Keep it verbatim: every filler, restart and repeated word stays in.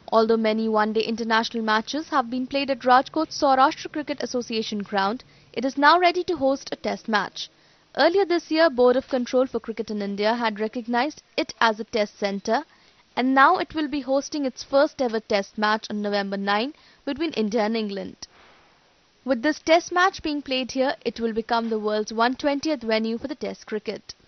Although many one-day international matches have been played at Rajkot's Saurashtra Cricket Association ground, it is now ready to host a test match. Earlier this year, Board of Control for Cricket in India had recognized it as a test centre, and now it will be hosting its first ever test match on November ninth between India and England. With this test match being played here, it will become the world's one hundred twentieth venue for the test cricket.